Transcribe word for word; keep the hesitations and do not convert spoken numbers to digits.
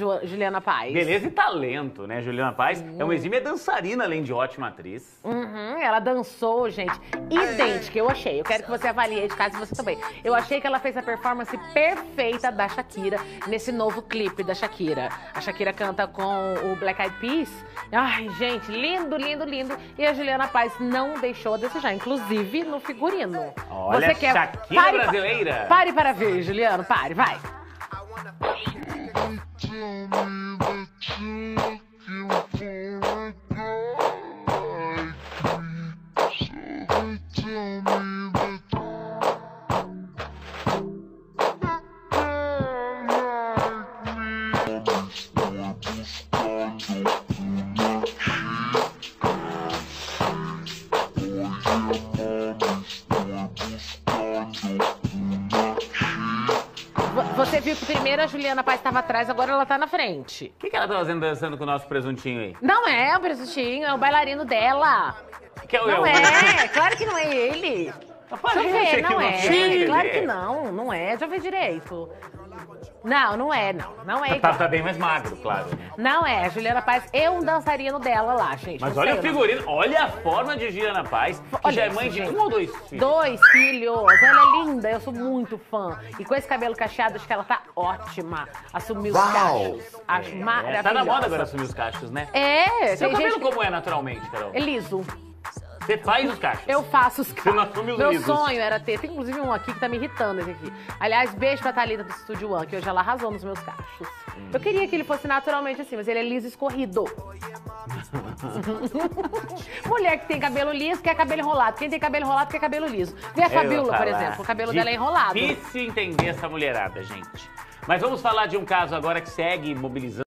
Juliana Paes. Beleza e talento, né? Juliana Paes uhum. é uma exímia dançarina, além de ótima atriz. Uhum, ela dançou, gente, idêntica, eu achei. Eu quero que você avalie de casa e você também. Eu achei que ela fez a performance perfeita da Shakira nesse novo clipe da Shakira. A Shakira canta com o Black Eyed Peas. Ai, gente, lindo, lindo, lindo. E a Juliana Paes não deixou a desejar, inclusive no figurino. Olha, você quer... Shakira pare brasileira. Pa... Pare para ver, Juliano, pare, vai. Você viu que primeiro a Juliana Paes estava atrás, agora ela tá na frente. O que, que ela tá fazendo dançando com o nosso presuntinho aí? Não é o presuntinho, é o bailarino dela. Que é o não eu, é, claro que não é ele. Rapaz, Deixa eu ver, não é. Sim, Claro que não, não é. Deixa eu ver direito. Não, não é, não. Não é tá, tá bem mais magro, claro. Né? Não é. A Juliana Paes é um dançarino dela lá, gente. Mas olha o figurino, não. Olha a forma de Juliana Paes, que olha já é mãe isso, de gente. um ou dois filhos. Dois filhos. Ela é linda, eu sou muito fã. E com esse cabelo cacheado, acho que ela tá ótima. Assumiu os cachos. Acho é, maravilhosa. Tá na moda agora assumir os cachos, né? É. Seu cabelo gente... como é naturalmente, Carol? É liso. Você faz os cachos? Eu faço os cachos. Você não assume os Meu lisos. sonho era ter. Tem inclusive um aqui que tá me irritando, esse aqui. Aliás, beijo pra Thalita do Estúdio One, que hoje ela arrasou nos meus cachos. Hum. Eu queria que ele fosse naturalmente assim, mas ele é liso escorrido. Mulher que tem cabelo liso quer cabelo enrolado. Quem tem cabelo enrolado quer cabelo liso. Vê a Fabiola, por exemplo. O cabelo dela é enrolado. Difícil entender essa mulherada, gente. Mas vamos falar de um caso agora que segue mobilizando.